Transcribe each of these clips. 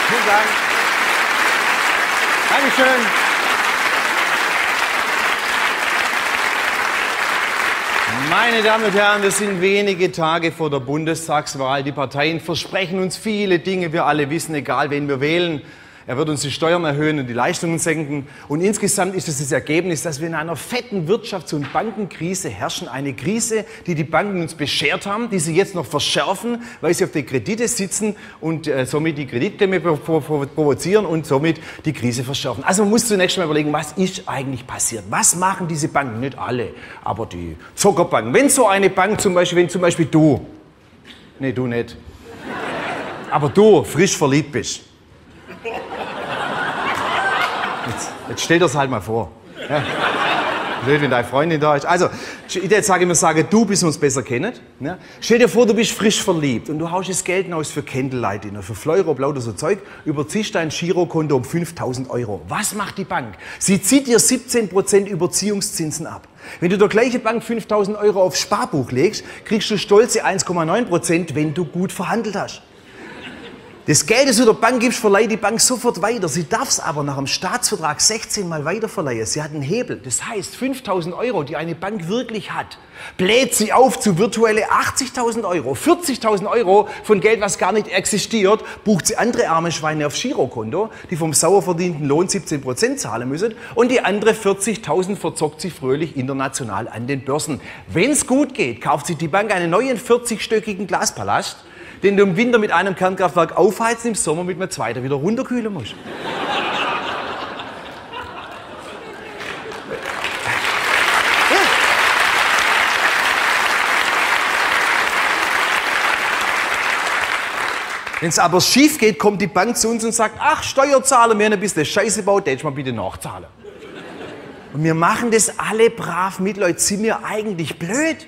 Vielen Dank. Dankeschön. Meine Damen und Herren, wir sind wenige Tage vor der Bundestagswahl. Die Parteien versprechen uns viele Dinge. Wir alle wissen, egal wen wir wählen, er wird uns die Steuern erhöhen und die Leistungen senken. Und insgesamt ist es das Ergebnis, dass wir in einer fetten Wirtschafts- und Bankenkrise herrschen. Eine Krise, die die Banken uns beschert haben, die sie jetzt noch verschärfen, weil sie auf die Kredite sitzen und somit die Kreditklemme provozieren und somit die Krise verschärfen. Also man muss zunächst mal überlegen, was ist eigentlich passiert? Was machen diese Banken? Nicht alle, aber die Zuckerbanken. Wenn so eine Bank zum Beispiel, wenn zum Beispiel du, nee, du nicht, aber du frisch verliebt bist. Jetzt stell dir das halt mal vor. Ja. Blöd, wenn deine Freundin da ist. Also, jetzt sage ich mir, du bist uns besser kennen. Ja. Stell dir vor, du bist frisch verliebt und du haust das Geld aus für Candlelight Dinner, für Fleurop, lauter so Zeug, überziehst dein Girokonto um 5.000 €. Was macht die Bank? Sie zieht dir 17% Überziehungszinsen ab. Wenn du der gleiche Bank 5.000 € aufs Sparbuch legst, kriegst du stolze 1,9%, wenn du gut verhandelt hast. Das Geld, das du der Bank gibst, verleiht die Bank sofort weiter. Sie darf es aber nach dem Staatsvertrag 16 Mal weiterverleihen. Sie hat einen Hebel. Das heißt, 5.000 €, die eine Bank wirklich hat, bläht sie auf zu virtuelle 80.000 €. 40.000 € von Geld, was gar nicht existiert, bucht sie andere arme Schweine aufs Girokonto, die vom sauer verdienten Lohn 17% zahlen müssen. Und die andere 40.000 verzockt sie fröhlich international an den Börsen. Wenn es gut geht, kauft sich die Bank einen neuen 40-stöckigen Glaspalast, den du im Winter mit einem Kernkraftwerk aufheizen, im Sommer mit einem zweiten wieder runterkühlen musst. Ja. Wenn es aber schief geht, kommt die Bank zu uns und sagt, ach Steuerzahler, wir haben ein bisschen Scheiße gebaut, das mal bitte nachzahlen. Und wir machen das alle brav mit, Leute. Sind wir eigentlich blöd?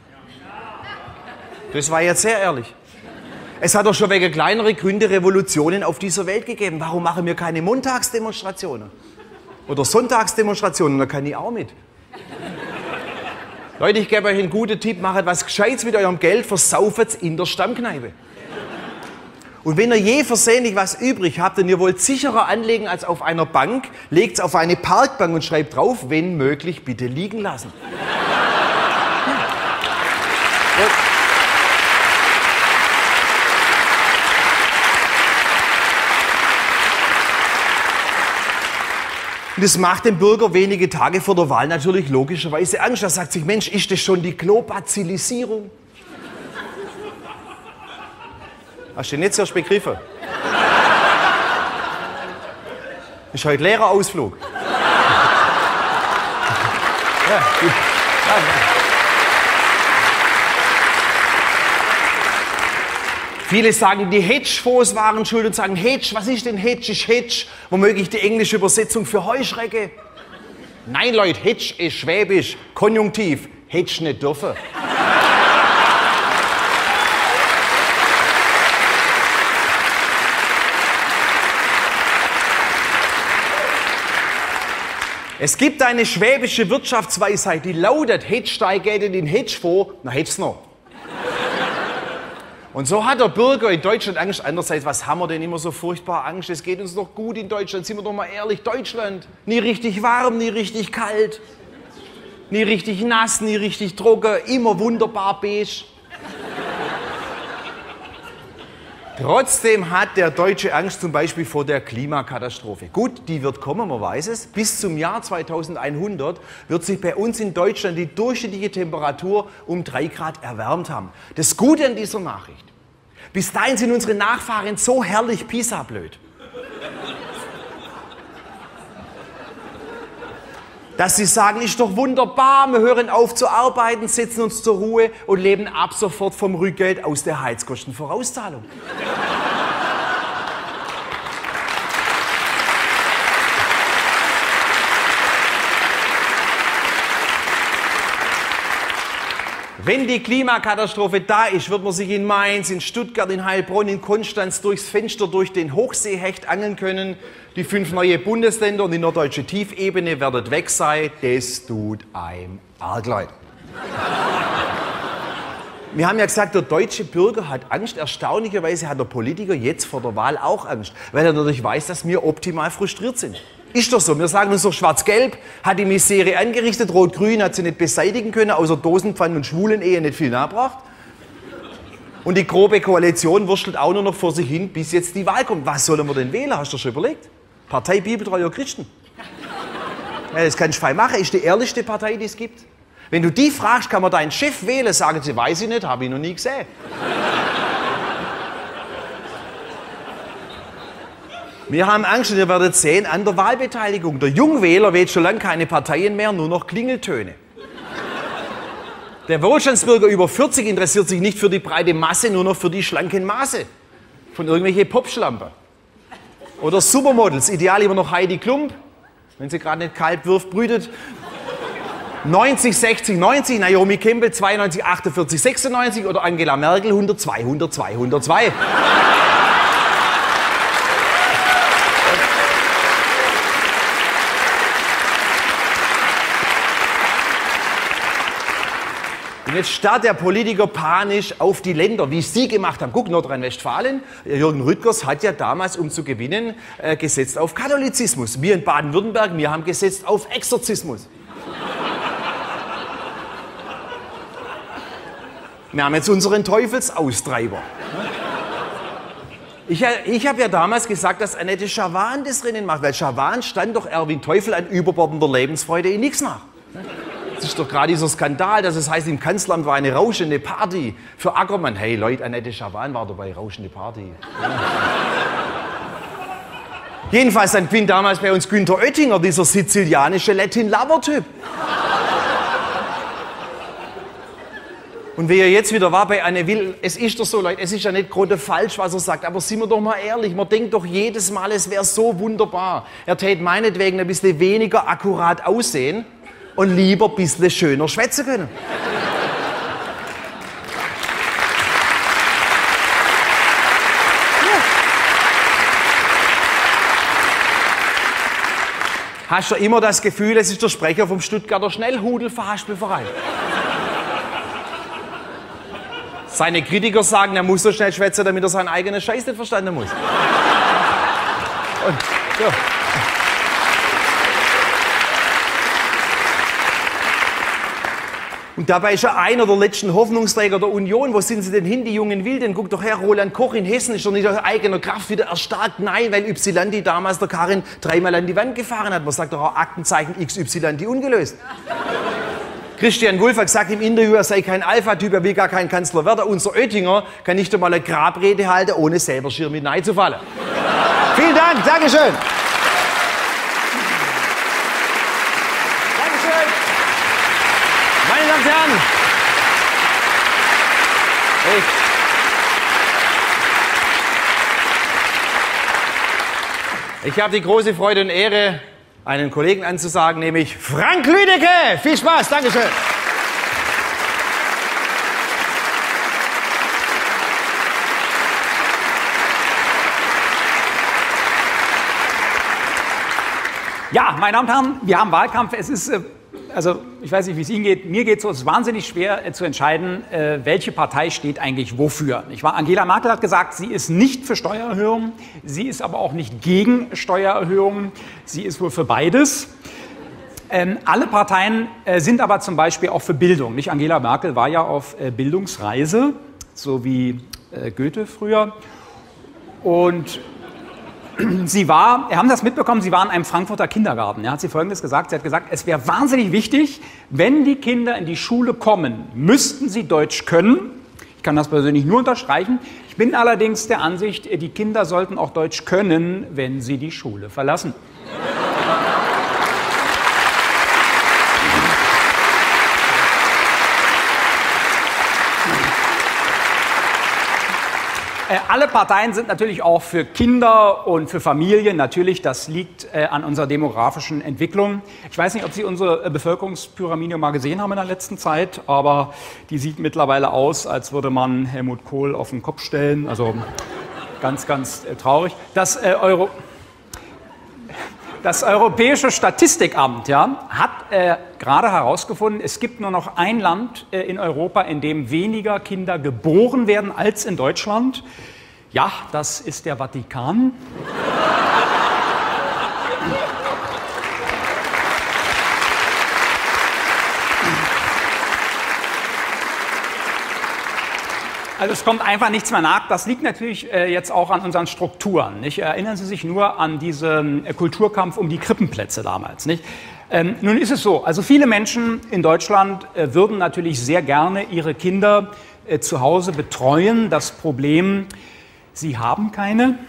Das war jetzt sehr ehrlich. Es hat doch schon wegen kleinere Gründe Revolutionen auf dieser Welt gegeben. Warum machen wir keine Montagsdemonstrationen? Oder Sonntagsdemonstrationen? Da kann ich auch mit. Leute, ich gebe euch einen guten Tipp. Macht was Gescheites mit eurem Geld, versauft es in der Stammkneipe. Und wenn ihr je versehentlich was übrig habt und ihr wollt sicherer anlegen als auf einer Bank, legt es auf eine Parkbank und schreibt drauf, wenn möglich, bitte liegen lassen. Ja. Und das macht dem Bürger wenige Tage vor der Wahl natürlich logischerweise Angst. Er sagt sich, Mensch, ist das schon die Klobazilisierung? Hast du den jetzt erst begriffen? Ist heute Lehrerausflug. Ja, gut. Viele sagen, die Hedgefonds waren schuld und sagen, Hedge, was ist denn Hedge? Ist Hedge womöglich die englische Übersetzung für Heuschrecke? Nein, Leute, Hedge ist schwäbisch, Konjunktiv, Hedge nicht dürfen. Es gibt eine schwäbische Wirtschaftsweisheit, die lautet, Hedge steigt in den Hedgefonds, na Hedge's noch. Und so hat der Bürger in Deutschland Angst. Andererseits, was haben wir denn immer so furchtbar Angst? Es geht uns doch gut in Deutschland, sind wir doch mal ehrlich. Deutschland, nie richtig warm, nie richtig kalt, nie richtig nass, nie richtig trocken, immer wunderbar beige. Trotzdem hat der Deutsche Angst zum Beispiel vor der Klimakatastrophe. Gut, die wird kommen, man weiß es. Bis zum Jahr 2100 wird sich bei uns in Deutschland die durchschnittliche Temperatur um 3 Grad erwärmt haben. Das Gute an dieser Nachricht: Bis dahin sind unsere Nachfahren so herrlich Pisa-blöd, dass sie sagen, ist doch wunderbar, wir hören auf zu arbeiten, setzen uns zur Ruhe und leben ab sofort vom Rückgeld aus der Heizkostenvorauszahlung. Wenn die Klimakatastrophe da ist, wird man sich in Mainz, in Stuttgart, in Heilbronn, in Konstanz durchs Fenster durch den Hochseehecht angeln können. Die 5 neue Bundesländer und die norddeutsche Tiefebene werden weg sein. Das tut einem arg leid. Wir haben ja gesagt, der deutsche Bürger hat Angst. Erstaunlicherweise hat der Politiker jetzt vor der Wahl auch Angst, weil er natürlich weiß, dass wir optimal frustriert sind. Ist doch so. Wir sagen uns doch, Schwarz-Gelb hat die Misere angerichtet, Rot-Grün hat sie nicht beseitigen können, außer Dosenpfannen und Schwulen-Ehe nicht viel nachgebracht. Und die grobe Koalition wurstelt auch nur noch vor sich hin, bis jetzt die Wahl kommt. Was sollen wir denn wählen? Hast du schon überlegt? Partei Bibeltreuer Christen. Ja, das kannst du fein machen. Ist die ehrlichste Partei, die es gibt. Wenn du die fragst, kann man deinen Chef wählen, sagen sie, weiß ich nicht, habe ich noch nie gesehen. Wir haben Angst und ihr werdet sehen an der Wahlbeteiligung. Der Jungwähler wählt schon lange keine Parteien mehr, nur noch Klingeltöne. Der Wohlstandsbürger über 40 interessiert sich nicht für die breite Masse, nur noch für die schlanken Maße von irgendwelchen Popschlampen. Oder Supermodels, ideal immer noch Heidi Klum, wenn sie gerade nicht kalt wirft, brütet. 90, 60, 90, Naomi Campbell 92, 48, 96 oder Angela Merkel 102, 102, 102. Und jetzt starrt der Politiker panisch auf die Länder, wie sie gemacht haben. Guck, Nordrhein-Westfalen, Jürgen Rüttgers hat ja damals, um zu gewinnen, gesetzt auf Katholizismus. Wir in Baden-Württemberg, wir haben gesetzt auf Exorzismus. Wir haben jetzt unseren Teufelsaustreiber. Ich habe ja damals gesagt, dass Annette Schavan das Rennen macht, weil Schavan stand doch Erwin Teufel an überbordender Lebensfreude in nichts nach. Das ist doch gerade dieser Skandal, dass es heißt, im Kanzleramt war eine rauschende Party für Ackermann. Hey Leute, Annette Schavan war dabei, rauschende Party. Ja. Jedenfalls dann gewinnt damals bei uns Günther Oettinger, dieser sizilianische Latin-Lover-Typ. Und wie er jetzt wieder war bei Anne Will, es ist doch so, Leute, es ist ja nicht gerade falsch, was er sagt, aber sind wir doch mal ehrlich, man denkt doch jedes Mal, es wäre so wunderbar. Er täte meinetwegen ein bisschen weniger akkurat aussehen und lieber ein bisschen schöner schwätzen können. Hast du immer das Gefühl, es ist der Sprecher vom Stuttgarter Schnellhudel-Verhaspelverein? Seine Kritiker sagen, er muss so schnell schwätzen, damit er seinen eigenen Scheiß nicht verstanden muss. Und, ja. Und dabei ist er einer der letzten Hoffnungsträger der Union. Wo sind sie denn hin, die jungen Wilden? Guck doch her, Roland Koch in Hessen ist doch nicht aus eigener Kraft wieder erstarkt. Nein, weil Ypsilanti damals der Karin dreimal an die Wand gefahren hat. Man sagt doch auch Aktenzeichen XY ungelöst. Christian Wulff hat gesagt im Interview, er sei kein Alpha-Typ, er will gar kein Kanzler werden. Unser Oettinger kann nicht einmal eine Grabrede halten, ohne selber schier mit Nein zu fallen. Vielen Dank, Dankeschön. Dankeschön. Meine Damen und Herren. Ich habe die große Freude und Ehre, einen Kollegen anzusagen, nämlich Frank Lüdecke. Viel Spaß, Dankeschön. Ja, meine Damen und Herren, wir haben Wahlkampf. Es ist, also ich weiß nicht, wie es Ihnen geht. Mir geht es so, es ist wahnsinnig schwer zu entscheiden, welche Partei steht eigentlich wofür. Angela Merkel hat gesagt, sie ist nicht für Steuererhöhungen, sie ist aber auch nicht gegen Steuererhöhungen, sie ist wohl für beides. Alle Parteien sind aber zum Beispiel auch für Bildung. Nicht? Angela Merkel war ja auf Bildungsreise, so wie Goethe früher. Und sie war, haben das mitbekommen, sie war in einem Frankfurter Kindergarten. Da hat sie Folgendes gesagt, sie hat gesagt, es wäre wahnsinnig wichtig, wenn die Kinder in die Schule kommen, müssten sie Deutsch können. Ich kann das persönlich nur unterstreichen. Ich bin allerdings der Ansicht, die Kinder sollten auch Deutsch können, wenn sie die Schule verlassen. Alle Parteien sind natürlich auch für Kinder und für Familien. Natürlich, das liegt an unserer demografischen Entwicklung. Ich weiß nicht, ob Sie unsere Bevölkerungspyramide mal gesehen haben in der letzten Zeit, aber die sieht mittlerweile aus, als würde man Helmut Kohl auf den Kopf stellen. Also ganz, ganz traurig. Das Europäische Statistikamt, ja, hat gerade herausgefunden, es gibt nur noch ein Land in Europa, in dem weniger Kinder geboren werden als in Deutschland. Ja, das ist der Vatikan. Also es kommt einfach nichts mehr nach. Das liegt natürlich jetzt auch an unseren Strukturen. Nicht? Erinnern Sie sich nur an diesen Kulturkampf um die Krippenplätze damals. Nicht? Nun ist es so, also viele Menschen in Deutschland würden natürlich sehr gerne ihre Kinder zu Hause betreuen. Das Problem, sie haben keine.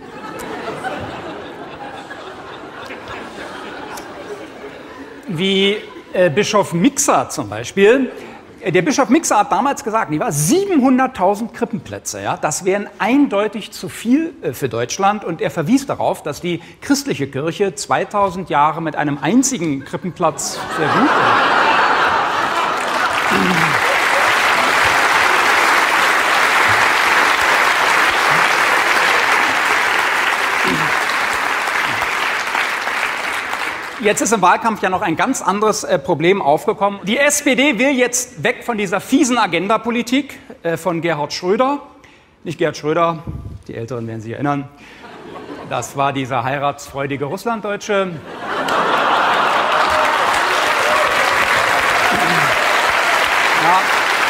Wie Bischof Mixer zum Beispiel. Der Bischof Mixer hat damals gesagt, 700.000 Krippenplätze, ja, das wären eindeutig zu viel für Deutschland. Und er verwies darauf, dass die christliche Kirche 2000 Jahre mit einem einzigen Krippenplatz sehr gut war. Jetzt ist im Wahlkampf ja noch ein ganz anderes Problem aufgekommen. Die SPD will jetzt weg von dieser fiesen Agenda-Politik von Gerhard Schröder. Nicht Gerhard Schröder, die Älteren werden sich erinnern. Das war dieser heiratsfreudige Russlanddeutsche. Ja.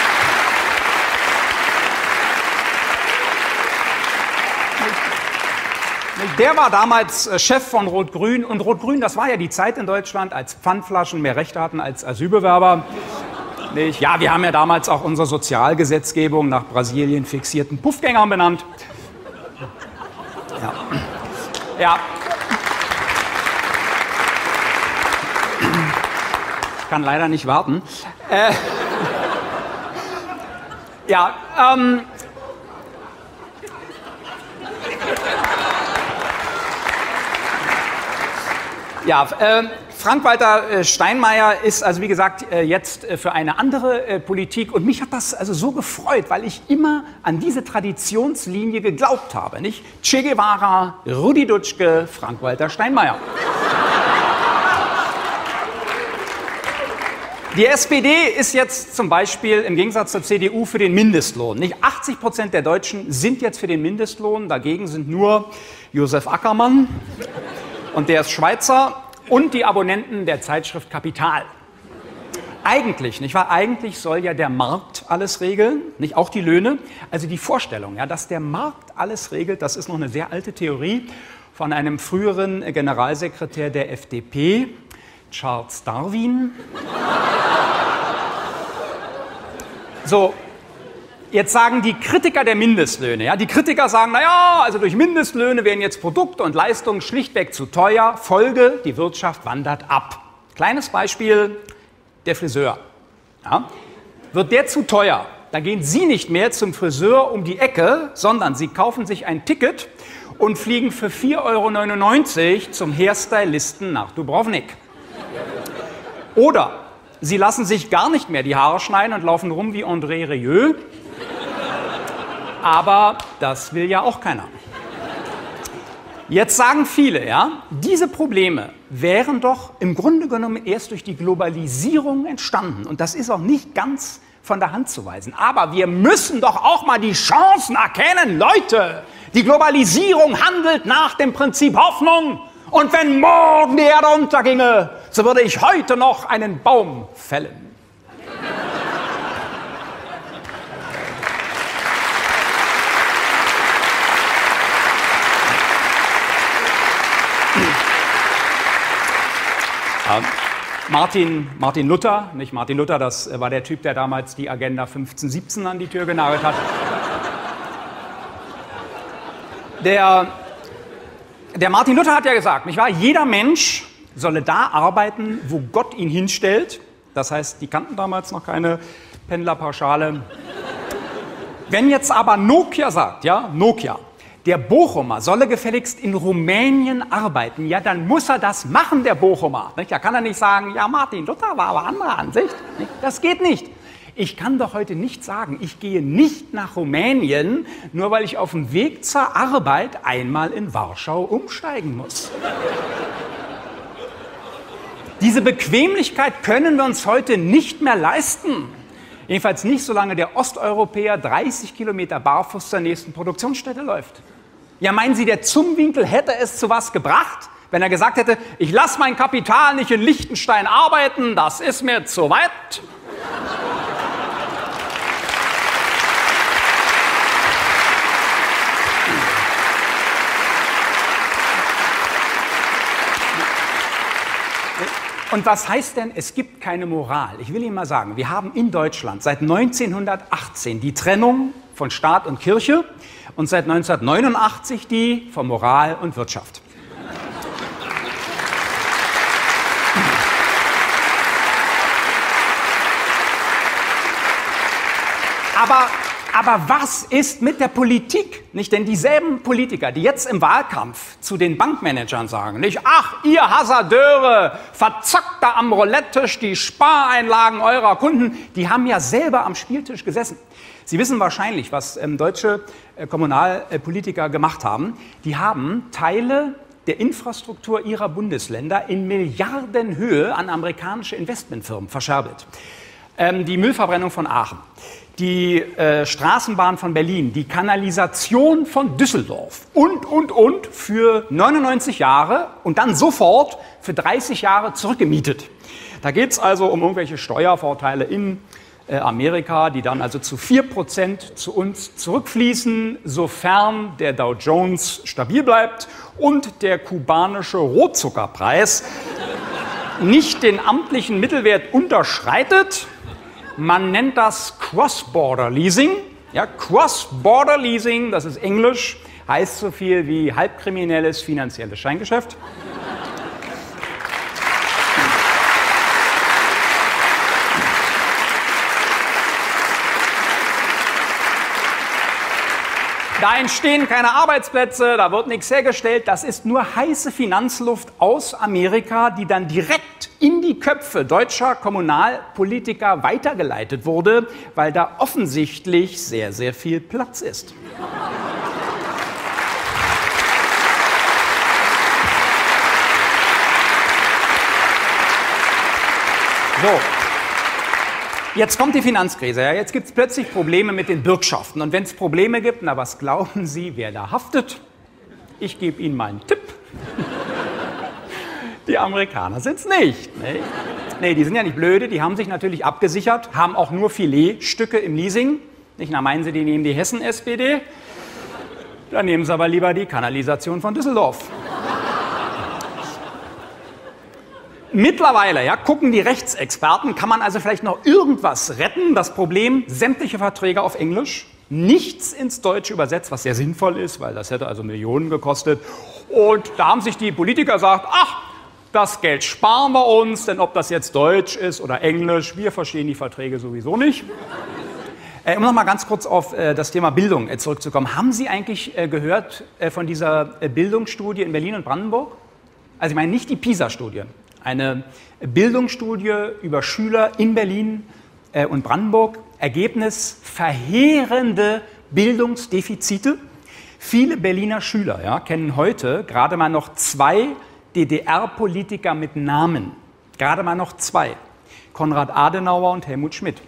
Der war damals Chef von Rot-Grün. Und Rot-Grün, das war ja die Zeit in Deutschland, als Pfandflaschen mehr Rechte hatten als Asylbewerber. Ja, wir haben ja damals auch unsere Sozialgesetzgebung nach Brasilien fixierten Puffgängern benannt. Ja. Ja. Ich kann leider nicht warten. Ja, Ja, Frank-Walter Steinmeier ist also wie gesagt jetzt für eine andere Politik und mich hat das also so gefreut, weil ich immer an diese Traditionslinie geglaubt habe, nicht? Che Guevara, Rudi Dutschke, Frank-Walter Steinmeier. Die SPD ist jetzt zum Beispiel im Gegensatz zur CDU für den Mindestlohn. Nicht 80% der Deutschen sind jetzt für den Mindestlohn, dagegen sind nur Josef Ackermann. Und der ist Schweizer und die Abonnenten der Zeitschrift Kapital. Eigentlich, nicht wahr? Eigentlich soll ja der Markt alles regeln, nicht auch die Löhne. Also die Vorstellung, ja, dass der Markt alles regelt, das ist noch eine sehr alte Theorie von einem früheren Generalsekretär der FDP, Charles Darwin. So. Jetzt sagen die Kritiker der Mindestlöhne, ja, die Kritiker sagen, naja, also durch Mindestlöhne werden jetzt Produkte und Leistungen schlichtweg zu teuer. Folge, die Wirtschaft wandert ab. Kleines Beispiel, der Friseur. Ja. Wird der zu teuer, dann gehen Sie nicht mehr zum Friseur um die Ecke, sondern Sie kaufen sich ein Ticket und fliegen für 4,99 € zum Hairstylisten nach Dubrovnik. Oder Sie lassen sich gar nicht mehr die Haare schneiden und laufen rum wie André Rieu. Aber das will ja auch keiner. Jetzt sagen viele, ja, diese Probleme wären doch im Grunde genommen erst durch die Globalisierung entstanden. Und das ist auch nicht ganz von der Hand zu weisen. Aber wir müssen doch auch mal die Chancen erkennen. Leute, die Globalisierung handelt nach dem Prinzip Hoffnung. Und wenn morgen die Erde unterginge, so würde ich heute noch einen Baum fällen. Martin Luther, nicht Martin Luther, das war der Typ, der damals die Agenda 1517 an die Tür genagelt hat. Der Martin Luther hat ja gesagt, nicht wahr? Jeder Mensch solle da arbeiten, wo Gott ihn hinstellt. Das heißt, die kannten damals noch keine Pendlerpauschale. Wenn jetzt aber Nokia sagt, ja, Nokia, der Bochumer solle gefälligst in Rumänien arbeiten, ja, dann muss er das machen, der Bochumer. Nicht? Da kann er nicht sagen, ja, Martin Luther war aber anderer Ansicht. Nicht? Das geht nicht. Ich kann doch heute nicht sagen, ich gehe nicht nach Rumänien, nur weil ich auf dem Weg zur Arbeit einmal in Warschau umsteigen muss. Diese Bequemlichkeit können wir uns heute nicht mehr leisten. Jedenfalls nicht, solange der Osteuropäer 30 Kilometer barfuß zur nächsten Produktionsstätte läuft. Ja, meinen Sie, der Zumwinkel hätte es zu was gebracht, wenn er gesagt hätte, ich lasse mein Kapital nicht in Liechtenstein arbeiten, das ist mir zu weit? Und was heißt denn, es gibt keine Moral? Ich will Ihnen mal sagen, wir haben in Deutschland seit 1918 die Trennung von Staat und Kirche und seit 1989 die von Moral und Wirtschaft. Aber was ist mit der Politik? Nicht? Denn dieselben Politiker, die jetzt im Wahlkampf zu den Bankmanagern sagen, nicht, ach, ihr Hasardeure, verzockt da am Roulette-Tisch die Spareinlagen eurer Kunden, die haben ja selber am Spieltisch gesessen. Sie wissen wahrscheinlich, was deutsche Kommunalpolitiker gemacht haben. Die haben Teile der Infrastruktur ihrer Bundesländer in Milliardenhöhe an amerikanische Investmentfirmen verscherbelt. Die Müllverbrennung von Aachen, die Straßenbahn von Berlin, die Kanalisation von Düsseldorf und für 99 Jahre und dann sofort für 30 Jahre zurückgemietet. Da geht es also um irgendwelche Steuervorteile in Amerika, die dann also zu 4% zu uns zurückfließen, sofern der Dow Jones stabil bleibt und der kubanische Rohzuckerpreis nicht den amtlichen Mittelwert unterschreitet. Man nennt das Cross-Border-Leasing. Ja, Cross-Border-Leasing, das ist Englisch, heißt so viel wie halbkriminelles finanzielles Scheingeschäft. Da entstehen keine Arbeitsplätze, da wird nichts hergestellt. Das ist nur heiße Finanzluft aus Amerika, die dann direkt in die Köpfe deutscher Kommunalpolitiker weitergeleitet wurde, weil da offensichtlich sehr, sehr viel Platz ist. So. Jetzt kommt die Finanzkrise. Ja, jetzt gibt es plötzlich Probleme mit den Bürgschaften. Und wenn es Probleme gibt, na, was glauben Sie, wer da haftet? Ich gebe Ihnen mal einen Tipp. Die Amerikaner sind es nicht. Nee, die sind ja nicht blöde. Die haben sich natürlich abgesichert, haben auch nur Filetstücke im Leasing. Nicht, na, meinen Sie, die nehmen die Hessen-SPD? Dann nehmen Sie aber lieber die Kanalisation von Düsseldorf. Mittlerweile, ja, gucken die Rechtsexperten, kann man also vielleicht noch irgendwas retten. Das Problem, sämtliche Verträge auf Englisch, nichts ins Deutsche übersetzt, was sehr sinnvoll ist, weil das hätte also Millionen gekostet. Und da haben sich die Politiker gesagt, ach, das Geld sparen wir uns, denn ob das jetzt Deutsch ist oder Englisch, wir verstehen die Verträge sowieso nicht. Um noch mal ganz kurz auf das Thema Bildung zurückzukommen. Haben Sie eigentlich gehört von dieser Bildungsstudie in Berlin und Brandenburg? Also ich meine nicht die PISA-Studie. Eine Bildungsstudie über Schüler in Berlin und Brandenburg. Ergebnis: verheerende Bildungsdefizite. Viele Berliner Schüler, ja, kennen heute gerade mal noch 2 DDR-Politiker mit Namen. Gerade mal noch 2. Konrad Adenauer und Helmut Schmidt.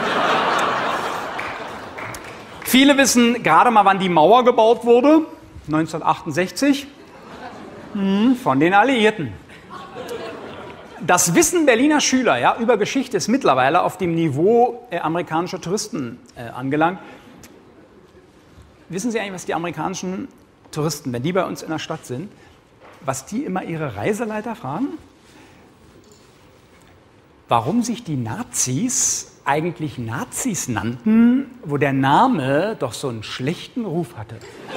Viele wissen gerade mal, wann die Mauer gebaut wurde. 1968. Von den Alliierten. Das Wissen Berliner Schüler, ja, über Geschichte ist mittlerweile auf dem Niveau amerikanischer Touristen angelangt. Wissen Sie eigentlich, was die amerikanischen Touristen, wenn die bei uns in der Stadt sind, was die immer ihre Reiseleiter fragen? Warum sich die Nazis eigentlich Nazis nannten, wo der Name doch so einen schlechten Ruf hatte.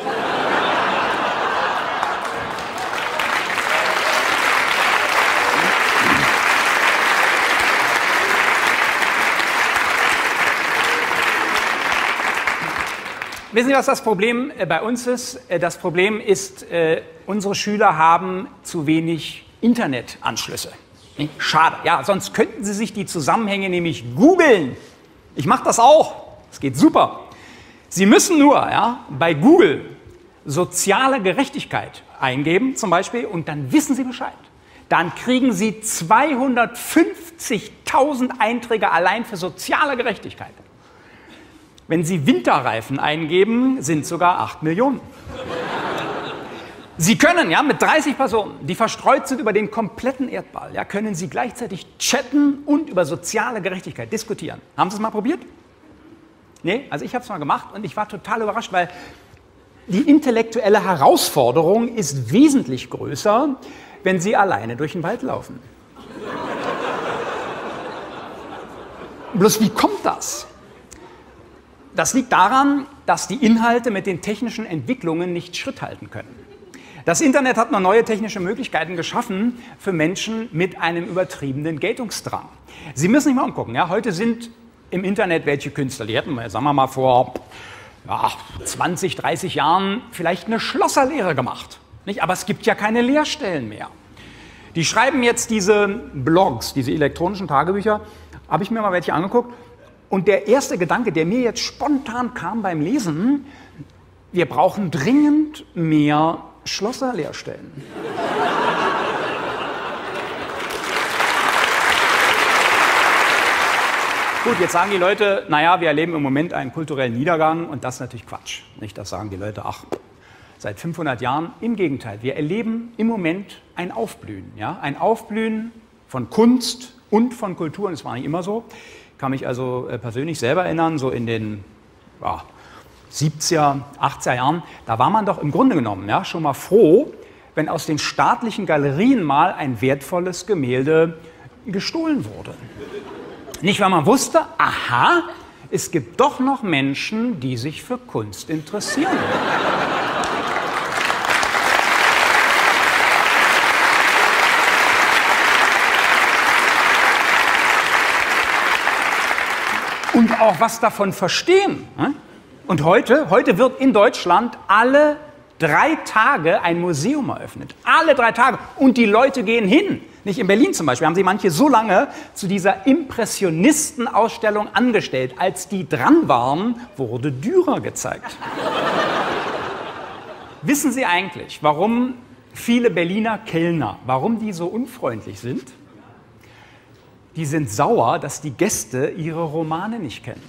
Wissen Sie, was das Problem bei uns ist? Das Problem ist, unsere Schüler haben zu wenig Internetanschlüsse. Schade. Ja, sonst könnten sie sich die Zusammenhänge nämlich googeln. Ich mache das auch. Es geht super. Sie müssen nur, ja, bei Google soziale Gerechtigkeit eingeben zum Beispiel und dann wissen Sie Bescheid. dann kriegen Sie 250.000 Einträge allein für soziale Gerechtigkeit. Wenn Sie Winterreifen eingeben, sind sogar 8 Millionen. Sie können, ja, mit 30 Personen, die verstreut sind über den kompletten Erdball, ja, können Sie gleichzeitig chatten und über soziale Gerechtigkeit diskutieren. Haben Sie es mal probiert? Nee, also ich habe es mal gemacht und ich war total überrascht, weil die intellektuelle Herausforderung ist wesentlich größer, wenn Sie alleine durch den Wald laufen. Bloß wie kommt das? Das liegt daran, dass die Inhalte mit den technischen Entwicklungen nicht Schritt halten können. Das Internet hat noch neue technische Möglichkeiten geschaffen für Menschen mit einem übertriebenen Geltungsdrang. Sie müssen sich mal umgucken. Ja? Heute sind im Internet welche Künstler, die hätten, sagen wir mal, vor 20, 30 Jahren vielleicht eine Schlosserlehre gemacht. Nicht? Aber es gibt ja keine Lehrstellen mehr. Die schreiben jetzt diese Blogs, diese elektronischen Tagebücher, habe ich mir mal welche angeguckt. Und der erste Gedanke, der mir jetzt spontan kam beim Lesen, wir brauchen dringend mehr Schlosserlehrstellen. Gut, jetzt sagen die Leute, naja, wir erleben im Moment einen kulturellen Niedergang und das ist natürlich Quatsch. Nicht, das sagen die Leute, ach, seit 500 Jahren. Im Gegenteil, wir erleben im Moment ein Aufblühen. Ja? Ein Aufblühen von Kunst und von Kultur und es war nicht immer so. Ich kann mich also persönlich selber erinnern, so in den 70er, 80er Jahren, da war man doch im Grunde genommen ja, schon mal froh, wenn aus den staatlichen Galerien mal ein wertvolles Gemälde gestohlen wurde. Nicht, weil man wusste, aha, es gibt doch noch Menschen, die sich für Kunst interessieren. Und auch was davon verstehen. Und heute wird in Deutschland alle 3 Tage ein Museum eröffnet. Alle 3 Tage. Und die Leute gehen hin. Nicht in Berlin zum Beispiel haben sie manche so lange zu dieser Impressionistenausstellung angestellt. Als die dran waren, wurde Dürer gezeigt. Wissen Sie eigentlich, warum viele Berliner Kellner, warum die so unfreundlich sind? Die sind sauer, dass die Gäste ihre Romane nicht kennen.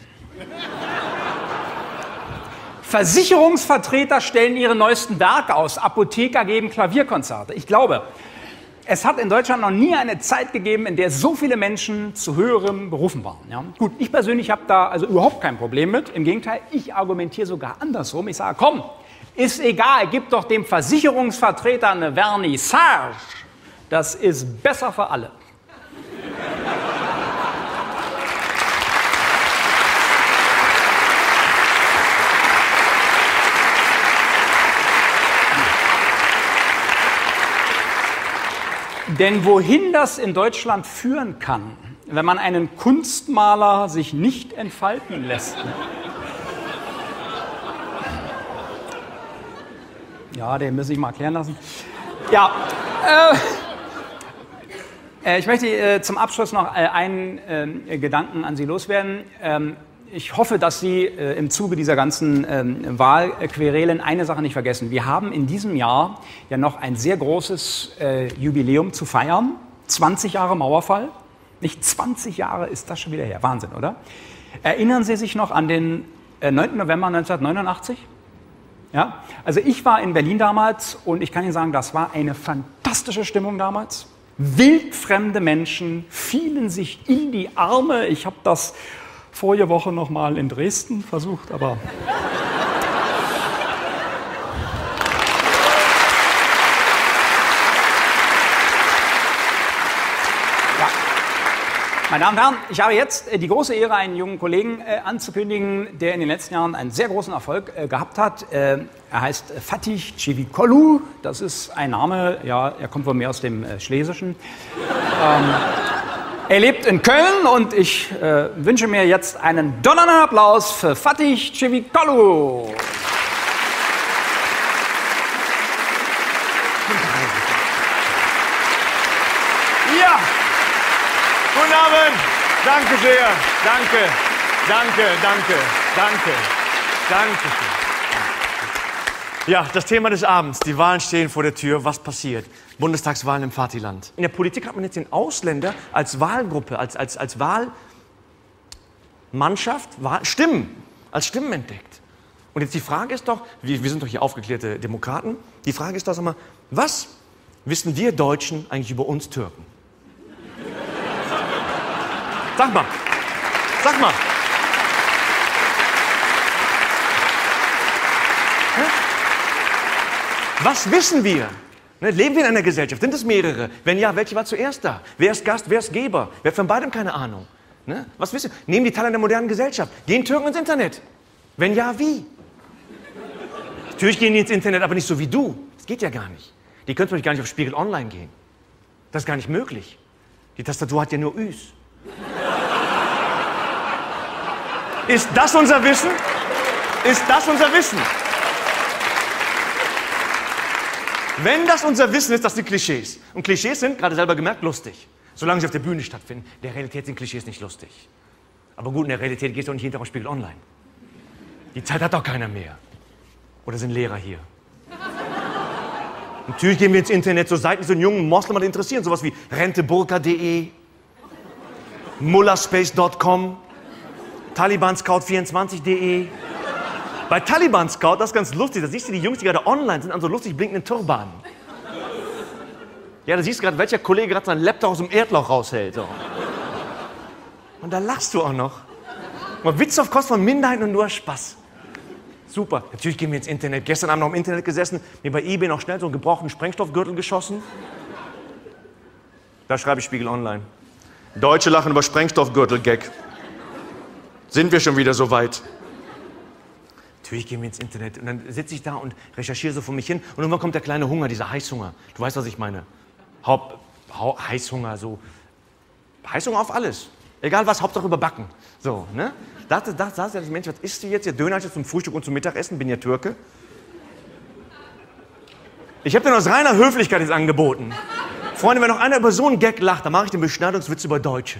Versicherungsvertreter stellen ihre neuesten Werke aus. Apotheker geben Klavierkonzerte. Ich glaube, es hat in Deutschland noch nie eine Zeit gegeben, in der so viele Menschen zu höheren Berufen waren. Ja? Gut, ich persönlich habe da also überhaupt kein Problem mit. Im Gegenteil, ich argumentiere sogar andersrum. Ich sage, komm, ist egal, gib doch dem Versicherungsvertreter eine Vernissage. Das ist besser für alle. Denn wohin das in Deutschland führen kann, wenn man einen Kunstmaler sich nicht entfalten lässt. Ja, den muss ich mal erklären lassen. Ja, ich möchte zum Abschluss noch einen Gedanken an Sie loswerden. Ich hoffe, dass Sie im Zuge dieser ganzen Wahlquerelen eine Sache nicht vergessen. Wir haben in diesem Jahr ja noch ein sehr großes Jubiläum zu feiern. 20 Jahre Mauerfall. Nicht 20 Jahre ist das schon wieder her. Wahnsinn, oder? Erinnern Sie sich noch an den 9. November 1989? Ja? Also ich war in Berlin damals und ich kann Ihnen sagen, das war eine fantastische Stimmung damals. Wildfremde Menschen fielen sich in die Arme. Ich habe das vorige Woche noch mal in Dresden versucht, aber... Ja. Meine Damen und Herren, ich habe jetzt die große Ehre, einen jungen Kollegen anzukündigen, der in den letzten Jahren einen sehr großen Erfolg gehabt hat. Er heißt Fatih Çevikoğlu. Das ist ein Name, ja, er kommt wohl mehr aus dem Schlesischen. Er lebt in Köln und ich wünsche mir jetzt einen donnernden Applaus für Fatih Çevikoğlu. Ja, guten Abend. Danke sehr. Danke, danke, danke, danke, danke. Ja, das Thema des Abends. Die Wahlen stehen vor der Tür. Was passiert? Bundestagswahlen im Vaterland. In der Politik hat man jetzt den Ausländer als Wahlgruppe, als Wahlmannschaft, als Stimmen entdeckt. Und jetzt die Frage ist doch, wir sind doch hier aufgeklärte Demokraten, die Frage ist doch, sag mal, was wissen wir Deutschen eigentlich über uns Türken? Sag mal. Sag mal. Was wissen wir? Leben wir in einer Gesellschaft? Sind es mehrere? Wenn ja, welche war zuerst da? Wer ist Gast, wer ist Geber? Wer hat von beidem keine Ahnung? Was wissen wir? Nehmen die Teile der modernen Gesellschaft? Gehen Türken ins Internet? Wenn ja, wie? Natürlich gehen die ins Internet, aber nicht so wie du. Das geht ja gar nicht. Die können zum Beispiel gar nicht auf Spiegel Online gehen. Das ist gar nicht möglich. Die Tastatur hat ja nur Üs. Ist das unser Wissen? Ist das unser Wissen? Wenn das unser Wissen ist, das sind Klischees. Und Klischees sind, gerade selber gemerkt, lustig. Solange sie auf der Bühne stattfinden. In der Realität sind Klischees nicht lustig. Aber gut, in der Realität gehst du auch nicht jeden Tag auf Spiegel Online. Die Zeit hat doch keiner mehr. Oder sind Lehrer hier? Natürlich gehen wir ins Internet, so Seiten, die so einen jungen Moslem interessieren. Sowas wie renteburka.de, mullahspace.com, talibanscout24.de. Bei Taliban Scout, das ist ganz lustig, da siehst du die Jungs, die gerade online sind, an so lustig blinkenden Turbanen. Ja, da siehst du gerade, welcher Kollege gerade seinen Laptop aus dem Erdloch raushält. So. Und da lachst du auch noch. Mal Witz auf Kosten von Minderheiten und nur Spaß. Super. Natürlich gehen wir ins Internet. Gestern Abend noch im Internet gesessen, mir bei eBay noch schnell so einen gebrochenen Sprengstoffgürtel geschossen. Da schreibe ich Spiegel Online. Deutsche lachen über Sprengstoffgürtel-Gag. Sind wir schon wieder so weit? Natürlich gehen wir ins Internet und dann sitze ich da und recherchiere so vor mich hin und irgendwann kommt der kleine Hunger, dieser Heißhunger. Du weißt, was ich meine. Heißhunger, so. Heißhunger auf alles. Egal was, Hauptsache überbacken. So, ne? Da saß ja das Mensch, was isst du jetzt? Ja, Döner jetzt zum Frühstück und zum Mittagessen, bin ja Türke. Ich habe dir aus reiner Höflichkeit jetzt angeboten. Freunde, wenn noch einer über so einen Gag lacht, dann mache ich den Beschneidungswitz über Deutsche.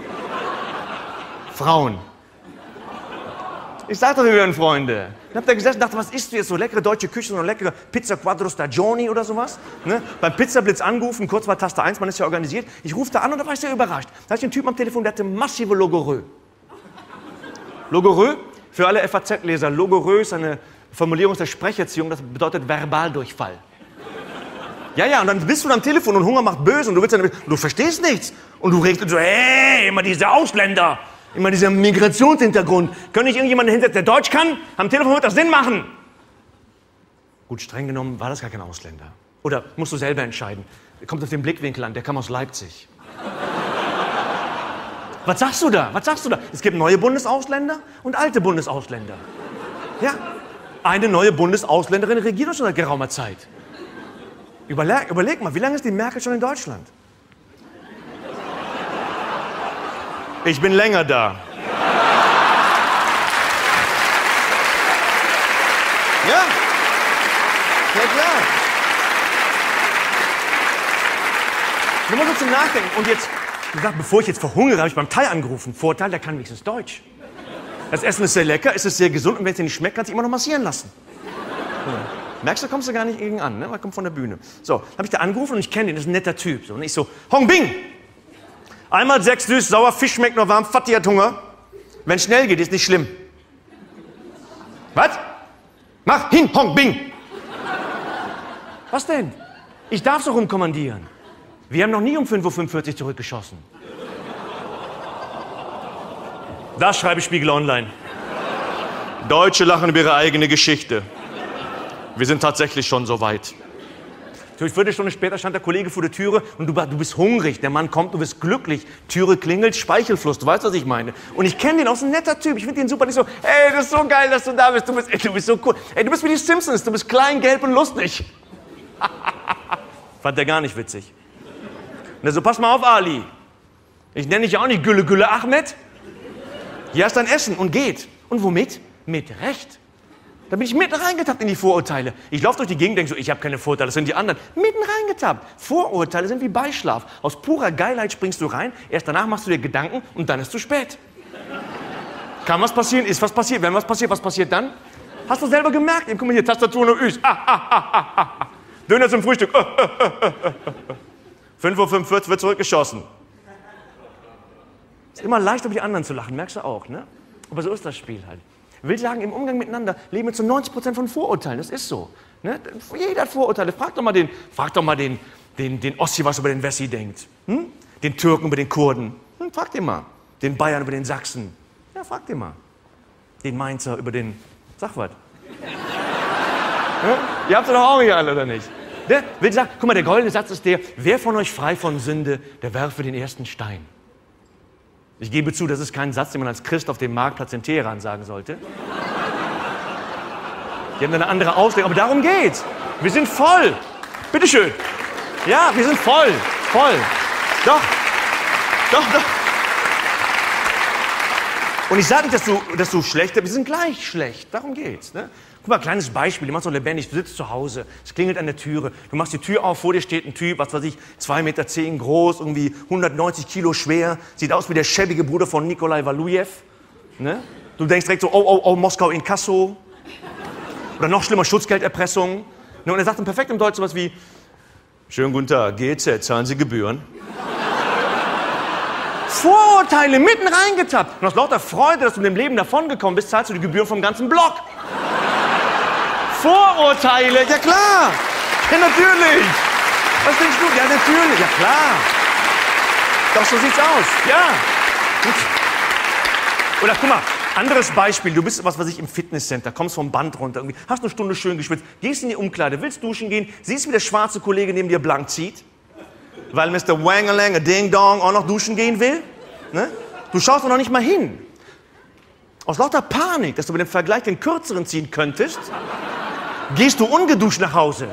Frauen. Ich sag doch, wir wären Freunde. Dann habt ihr gesessen und dachte, was isst du jetzt? So leckere deutsche Küche, so eine leckere Pizza Quattro Stagioni oder sowas. Ne? Beim Pizzablitz angerufen, kurz war Taste 1, man ist ja organisiert. Ich rufe da an und da war ich sehr überrascht. Da hatte ich einen Typen am Telefon, der hatte massive Logorö. Logorö, für alle FAZ-Leser, Logorö ist eine Formulierung aus der Sprecherziehung, das bedeutet Verbaldurchfall. Ja, und dann bist du am Telefon und Hunger macht böse und du willst dann, du verstehst nichts. Und du regst so, hey, immer diese Ausländer. Immer dieser Migrationshintergrund. Könnte ich irgendjemanden hinsetzen, der Deutsch kann? Am Telefon wird das Sinn machen. Gut, streng genommen war das gar kein Ausländer. Oder musst du selber entscheiden. Kommt auf den Blickwinkel an, der kam aus Leipzig. Was sagst du da? Was sagst du da? Es gibt neue Bundesausländer und alte Bundesausländer. Ja, eine neue Bundesausländerin regiert uns schon seit geraumer Zeit. Überleg mal, wie lange ist die Merkel schon in Deutschland? Ich bin länger da. Ja, klar. Nur mal so zum Nachdenken. Und jetzt, wie gesagt, bevor ich jetzt verhungere, habe ich beim Thai angerufen. Vorteil, der kann wenigstens Deutsch. Das Essen ist sehr lecker, es ist sehr gesund und wenn es dir nicht schmeckt, kannst du dich immer noch massieren lassen. Ja. Merkst du, kommst du gar nicht gegen an, ne? Man kommt von der Bühne. So, habe ich da angerufen und ich kenne den, das ist ein netter Typ. So, und ich so, Hong Bing! Einmal 6 süß, sauer, Fisch schmeckt noch warm, Fatih hat Hunger. Wenn schnell geht, ist nicht schlimm. Was? Mach hin, Hong Bing! Was denn? Ich darf so rumkommandieren. Wir haben noch nie um 5:45 Uhr zurückgeschossen. Das schreibe ich Spiegel Online. Deutsche lachen über ihre eigene Geschichte. Wir sind tatsächlich schon so weit. Eine Viertelstunde später stand der Kollege vor der Türe und du bist hungrig. Der Mann kommt, du bist glücklich. Türe klingelt, Speichelfluss. Du weißt, was ich meine. Und ich kenne den, auch so ein netter Typ. Ich finde den super. Nicht so, ey, das ist so geil, dass du da bist. Du bist so cool. Ey, du bist wie die Simpsons. Du bist klein, gelb und lustig. Fand der gar nicht witzig. Und er so, pass mal auf, Ali. Ich nenne dich ja auch nicht Gülle Gülle Ahmed. Hier hast dein Essen und geht. Und womit? Mit Recht. Da bin ich mitten reingetappt in die Vorurteile. Ich laufe durch die Gegend und denke so, ich habe keine Vorurteile, das sind die anderen. Mitten reingetappt. Vorurteile sind wie Beischlaf. Aus purer Geilheit springst du rein, erst danach machst du dir Gedanken und dann ist zu spät. Kann was passieren, ist was passiert. Wenn was passiert dann? Hast du selber gemerkt? Guck mal hier, Tastatur und Üs. Döner zum Frühstück. 5:45 Uhr wird zurückgeschossen. Ist immer leicht, über die anderen zu lachen, merkst du auch, ne? Aber so ist das Spiel halt. Ich will sagen, im Umgang miteinander leben wir zu 90% von Vorurteilen. Das ist so. Ne? Jeder hat Vorurteile. Frag doch mal den Ossi, was über den Wessi denkt. Hm? Den Türken über den Kurden. Frag den mal. Den Bayern über den Sachsen. Ja, frag den mal. Den Mainzer über den... Sag was. Ja? Ihr habt sie doch auch hier alle, oder nicht? Ne? Will sagen, guck mal, der goldene Satz ist der, wer von euch frei von Sünde, der werfe den ersten Stein. Ich gebe zu, das ist kein Satz, den man als Christ auf dem Marktplatz in Teheran sagen sollte. Die haben eine andere Auslegung, aber darum geht's. Wir sind voll. Bitteschön. Ja, wir sind voll. Voll. Doch. Und ich sage nicht, dass du schlecht bist, wir sind gleich schlecht. Darum geht's. Ne? Guck mal, kleines Beispiel, du machst so lebendig, du sitzt zu Hause, es klingelt an der Türe, du machst die Tür auf, vor dir steht ein Typ, was weiß ich, 2,10 Meter groß, irgendwie 190 Kilo schwer, sieht aus wie der schäbige Bruder von Nikolai Walujew. Ne? Du denkst direkt so, oh, Moskau Inkasso. Oder noch schlimmer, Schutzgelderpressung. Ne? Und er sagt dann perfekt im Deutsch sowas wie, schönen guten Tag, GEZ, zahlen Sie Gebühren? Vorurteile mitten reingetappt. Und aus lauter Freude, dass du mit dem Leben davongekommen bist, zahlst du die Gebühren vom ganzen Block. Vorurteile, ja klar. Ja, natürlich. Was denkst du? Ja, natürlich, ja klar. Doch, so sieht's aus, ja. Oder guck mal, anderes Beispiel. Du bist, was weiß ich, im Fitnesscenter, kommst vom Band runter, irgendwie, hast eine Stunde schön geschwitzt, gehst in die Umkleide, willst duschen gehen, siehst, wie der schwarze Kollege neben dir blank zieht, weil Mr. Wangalang, Ding Dong, auch noch duschen gehen will. Ne? Du schaust doch noch nicht mal hin. Aus lauter Panik, dass du mit dem Vergleich den kürzeren ziehen könntest, gehst du ungeduscht nach Hause.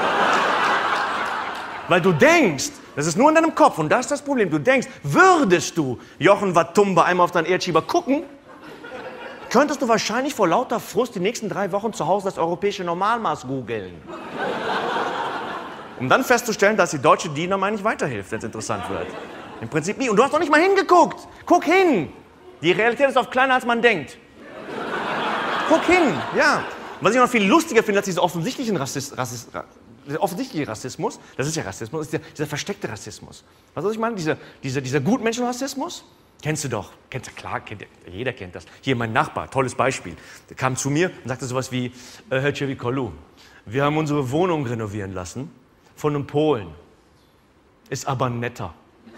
Weil du denkst, das ist nur in deinem Kopf und das ist das Problem, du denkst, würdest du Jochen Watumba einmal auf deinen Erdschieber gucken, könntest du wahrscheinlich vor lauter Frust die nächsten 3 Wochen zu Hause das europäische Normalmaß googeln. Um dann festzustellen, dass die deutsche DIN mal nicht weiterhilft, wenn es interessant wird. Im Prinzip nie. Und du hast doch nicht mal hingeguckt. Guck hin. Die Realität ist oft kleiner, als man denkt. Guck hin, ja. Was ich noch viel lustiger finde als dieser offensichtliche Rassismus, das ist ja Rassismus, ist dieser versteckte Rassismus. Was soll ich meinen? Dieser Gutmenschenrassismus? Kennst du doch. Klar, jeder kennt das. Hier, mein Nachbar, tolles Beispiel. Der kam zu mir und sagte sowas wie, Herr Cevicolu, wir haben unsere Wohnung renovieren lassen von einem Polen. Ist aber netter.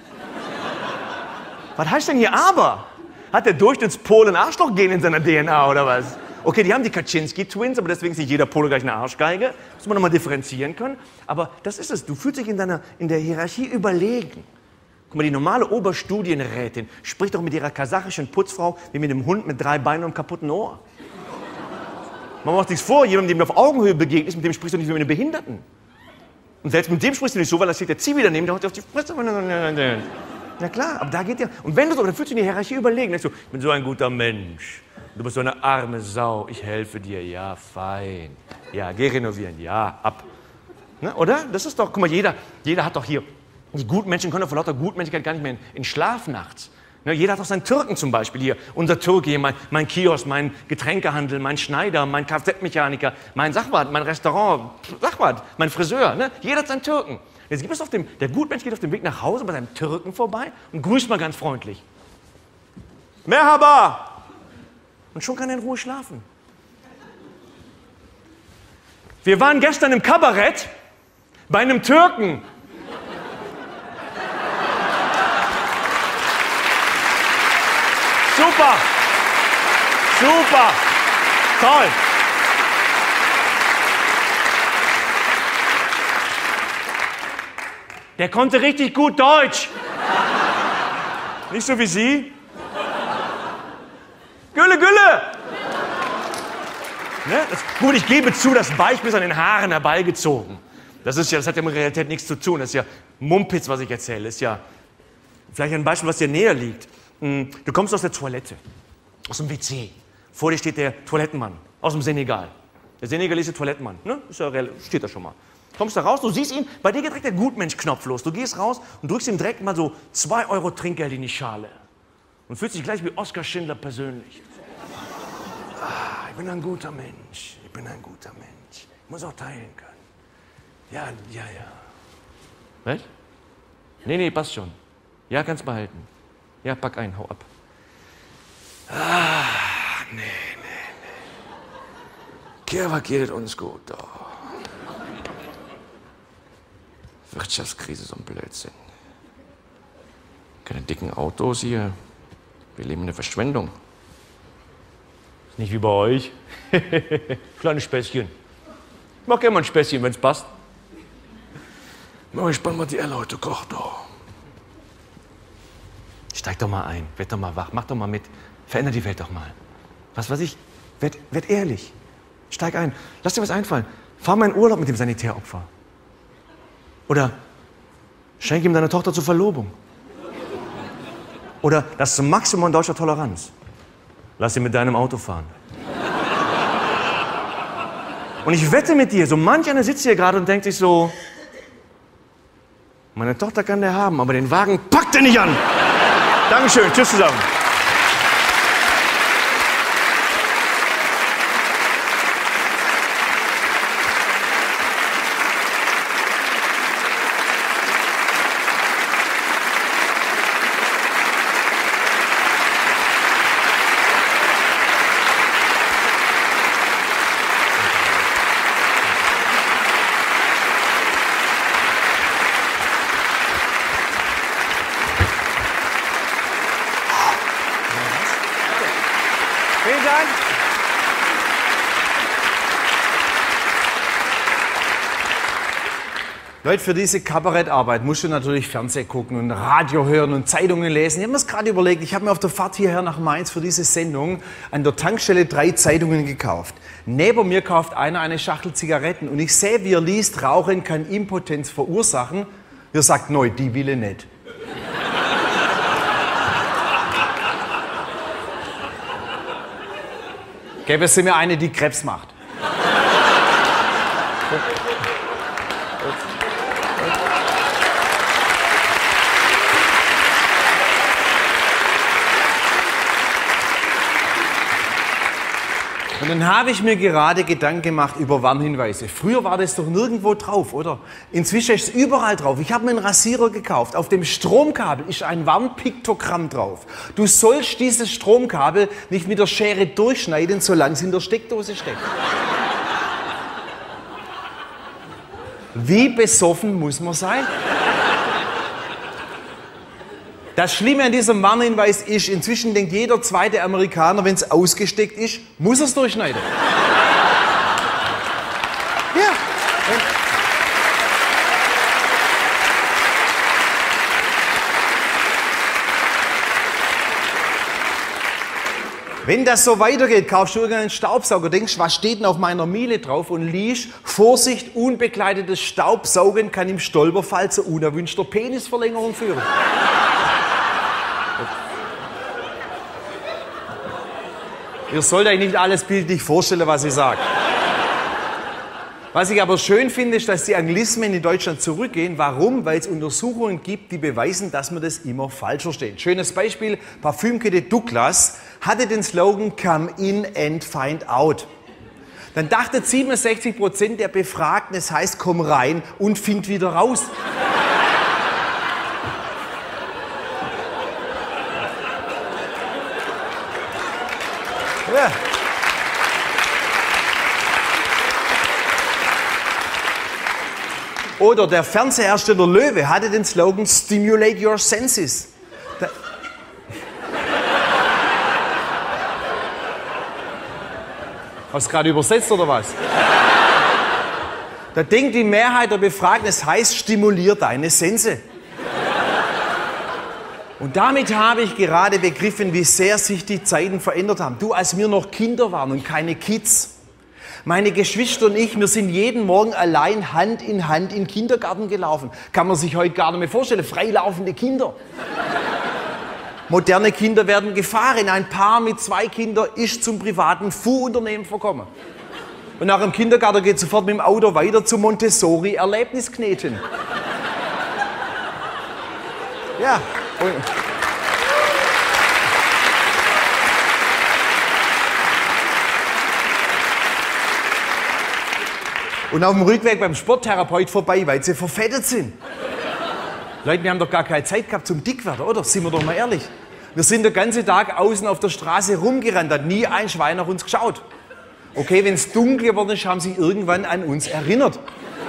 Was heißt denn hier aber? Hat der Durchschnittspole ein Arschlochgen in seiner DNA oder was? Okay, die haben die Kaczynski-Twins, aber deswegen ist nicht jeder Pole gleich eine Arschgeige. Muss man nochmal differenzieren können. Aber das ist es. Du fühlst dich in der Hierarchie überlegen. Guck mal, die normale Oberstudienrätin spricht doch mit ihrer kasachischen Putzfrau wie mit einem Hund mit 3 Beinen und einem kaputten Ohr. Man macht nichts vor, jemandem, dem du auf Augenhöhe begegnest, mit dem sprichst du nicht wie mit einem Behinderten. Und selbst mit dem sprichst du nicht so, weil da steht der Zivi daneben, der haut dir auf die Fresse. Na klar, aber da geht ja. Und wenn du so, dann fühlst du in die Hierarchie überlegen. Denkst du, ich bin so ein guter Mensch. Du bist so eine arme Sau. Ich helfe dir. Ja, fein. Ja, geh renovieren. Ja, ab. Ne, oder? Das ist doch, guck mal, jeder hat doch hier. Die Gutmenschen können doch vor lauter Gutmenschlichkeit gar nicht mehr in Schlaf nachts. Ne, jeder hat doch seinen Türken zum Beispiel hier. Unser Türke hier, mein Kiosk, mein Getränkehandel, mein Schneider, mein Kfz-Mechaniker, mein Sachwart, mein Restaurant, Sachwart, mein Friseur. Ne? Jeder hat seinen Türken. Jetzt gibt es der Gutmensch geht auf dem Weg nach Hause bei seinem Türken vorbei und grüßt mal ganz freundlich. Merhaba! Und schon kann er in Ruhe schlafen. Wir waren gestern im Kabarett bei einem Türken. Super! Super! Toll! Der konnte richtig gut Deutsch. Nicht so wie Sie. Gülle, Gülle! Ne? Gut, ich gebe zu, das Beispiel ist an den Haaren herbeigezogen. Das hat ja mit Realität nichts zu tun. Das ist ja Mumpitz, was ich erzähle. Das ist ja vielleicht ein Beispiel, was dir näher liegt. Du kommst aus der Toilette, aus dem WC. Vor dir steht der Toilettenmann aus dem Senegal. Der senegalesische Toilettenmann, ne? Steht da schon mal. Kommst da raus, du siehst ihn, bei dir geht direkt der Gutmensch-Knopf los. Du gehst raus und drückst ihm direkt mal so 2 Euro Trinkgeld in die Schale. Und fühlst dich gleich wie Oskar Schindler persönlich. bin ein guter Mensch. Ich bin ein guter Mensch. Ich muss auch teilen können. Ja. Was? Nee, passt schon. Ja, kannst behalten. Ja, pack ein, hau ab. Nee. Kerwa geht uns gut, doch. Wirtschaftskrise, so ein Blödsinn. Keine dicken Autos hier. Wir leben in der Verschwendung. Ist nicht wie bei euch. Kleine Späßchen. Ich mag gerne mal ein Späßchen, wenn's passt. Ich spann mal die Elle heute, koch doch. Steig doch mal ein, werd doch mal wach, mach doch mal mit. Veränder die Welt doch mal. Was weiß ich, werd ehrlich. Steig ein, lass dir was einfallen. Fahr mal in Urlaub mit dem Sanitäropfer. Oder schenk ihm deine Tochter zur Verlobung. Oder das zum Maximum deutscher Toleranz. Lass ihn mit deinem Auto fahren. Und ich wette mit dir, so manch einer sitzt hier gerade und denkt sich so, meine Tochter kann der haben, aber den Wagen packt er nicht an. Dankeschön, tschüss zusammen. Vielen Dank. Leute, für diese Kabarettarbeit musst du natürlich Fernsehen gucken und Radio hören und Zeitungen lesen. Ich habe mir das gerade überlegt, ich habe mir auf der Fahrt hierher nach Mainz für diese Sendung an der Tankstelle 3 Zeitungen gekauft. Neben mir kauft einer eine Schachtel Zigaretten und ich sehe, wie er liest, Rauchen kann Impotenz verursachen. Er sagt, neu, die will ich nicht. Gäbe es mir eine, die Krebs macht. Und dann habe ich mir gerade Gedanken gemacht über Warnhinweise. Früher war das doch nirgendwo drauf, oder? Inzwischen ist es überall drauf. Ich habe mir einen Rasierer gekauft. Auf dem Stromkabel ist ein Warnpiktogramm drauf. Du sollst dieses Stromkabel nicht mit der Schere durchschneiden, solange es in der Steckdose steckt. Wie besoffen muss man sein? Das Schlimme an diesem Warnhinweis ist, inzwischen denkt jeder zweite Amerikaner, wenn es ausgesteckt ist, muss er es durchschneiden. Ja. Wenn das so weitergeht, kaufst du irgendeinen Staubsauger, denkst, was steht denn auf meiner Miele drauf und liest, Vorsicht, unbegleitetes Staubsaugen kann im Stolperfall zu unerwünschter Penisverlängerung führen. Ihr sollt euch nicht alles bildlich vorstellen, was ich sage. Was ich aber schön finde, ist, dass die Anglizismen in Deutschland zurückgehen. Warum? Weil es Untersuchungen gibt, die beweisen, dass man das immer falsch versteht. Schönes Beispiel, Parfümkette Douglas hatte den Slogan Come in and find out. Dann dachte 67% der Befragten, es heißt komm rein und find wieder raus. Ja. Oder der Fernsehersteller Löwe hatte den Slogan Stimulate your senses. Hast du gerade übersetzt oder was? Da denkt die Mehrheit der Befragten, es heißt stimulier deine Sense. Und damit habe ich gerade begriffen, wie sehr sich die Zeiten verändert haben. Du, als wir noch Kinder waren und keine Kids. Meine Geschwister und ich, wir sind jeden Morgen allein Hand in den Kindergarten gelaufen. Kann man sich heute gar nicht mehr vorstellen. Freilaufende Kinder. Moderne Kinder werden gefahren. Ein Paar mit 2 Kindern ist zum privaten Fuhrunternehmen verkommen. Und nach dem Kindergarten geht sofort mit dem Auto weiter zu Montessori-Erlebniskneten. Ja. Und auf dem Rückweg beim Sporttherapeut vorbei, weil sie verfettet sind. Leute, wir haben doch gar keine Zeit gehabt zum Dickwerden, oder? Sind wir doch mal ehrlich. Wir sind den ganzen Tag außen auf der Straße rumgerannt, hat nie ein Schwein nach uns geschaut. Okay, wenn es dunkel geworden ist, haben sie irgendwann an uns erinnert.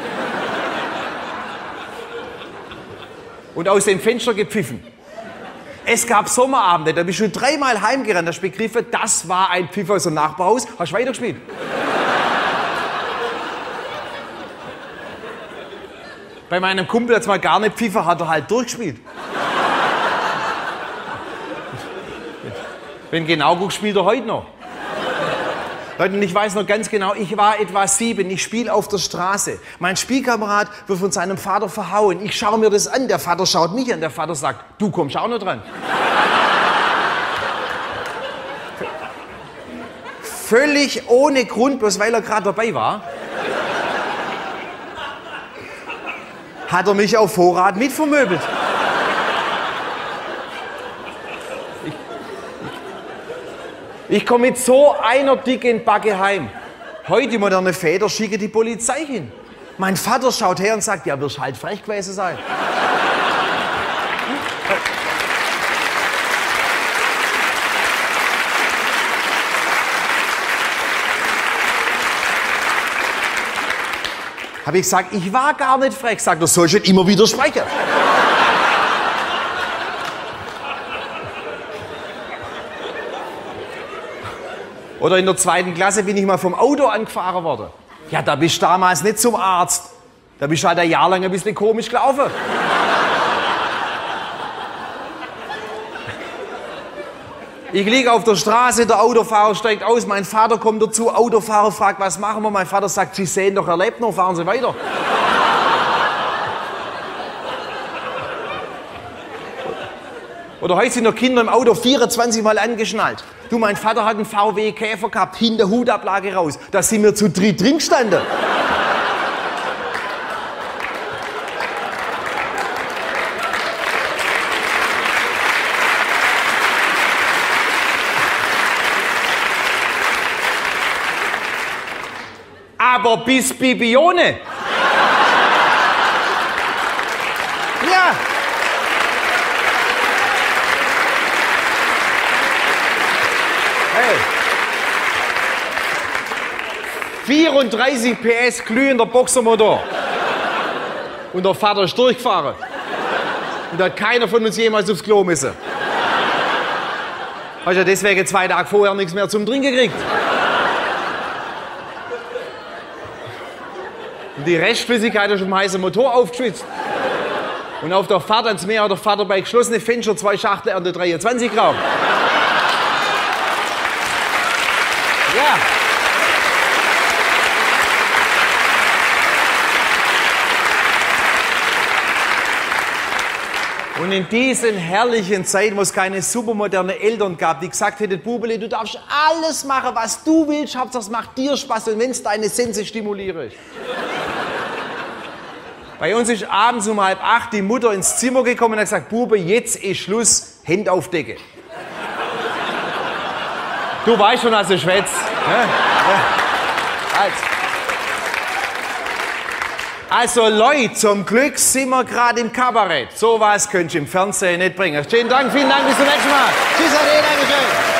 Und aus dem Fenster gepfiffen. Es gab Sommerabende, da bist du 3-mal heimgerannt, hast du begriffen, das war ein Pfiff aus dem Nachbarhaus, hast weitergespielt. Bei meinem Kumpel hat es mal gar nicht pfiffen, hat er halt durchgespielt. Wenn genau guckst, spielt er heute noch. Leute, und ich weiß noch ganz genau, ich war etwa 7, ich spiele auf der Straße. Mein Spielkamerad wird von seinem Vater verhauen. Ich schaue mir das an, der Vater schaut mich an, der Vater sagt, du kommst auch noch dran. Völlig ohne Grund, bloß weil er gerade dabei war, hat er mich auf Vorrat mitvermöbelt. Ich komme mit so einer dicken Backe heim. Heute moderne Väter schicken die Polizei hin. Mein Vater schaut her und sagt, ja, wirst halt frech gewesen sein. Habe ich gesagt, ich war gar nicht frech. Sagt er, sollst du nicht immer widersprechen. Oder in der 2. Klasse bin ich mal vom Auto angefahren worden. Ja, da bist du damals nicht zum Arzt. Da bist du halt ein Jahr lang ein bisschen komisch gelaufen. Ich liege auf der Straße, der Autofahrer steigt aus, mein Vater kommt dazu, Autofahrer fragt, was machen wir? Mein Vater sagt, Sie sehen doch, er lebt noch, fahren Sie weiter. Oder heute sind noch Kinder im Auto 24 Mal angeschnallt. Du, mein Vater hat einen VW Käfer gehabt, hinter Hutablage raus. Da sind wir zu dritt drin gestanden. Aber bis Bibione. Ja. Hey. 34 PS glühender Boxermotor. Und der Vater ist durchgefahren. Und da hat keiner von uns jemals aufs Klo müssen. Hast ja deswegen 2 Tage vorher nichts mehr zum Trinken gekriegt. Und die Restflüssigkeit ist auf dem heißen Motor aufgeschwitzt. Und auf der Fahrt ans Meer hat der Vater bei geschlossenen Fenster 2 Schachtel Ernte 23 geraucht. Ja. Und in diesen herrlichen Zeiten, wo es keine supermoderne Eltern gab, die gesagt hätten, Bubeli, du darfst alles machen, was du willst, Hauptsache es macht dir Spaß und wenn es deine Sense stimuliert. Bei uns ist abends um 7:30 die Mutter ins Zimmer gekommen und hat gesagt, Bube, jetzt ist Schluss, Hände auf Decke. Du weißt schon, dass du schwätzt. Ja? Ja. Also Leute, zum Glück sind wir gerade im Kabarett. So was könnt ihr im Fernsehen nicht bringen. Vielen Dank, bis zum nächsten Mal. Tschüss, Ade, Dankeschön.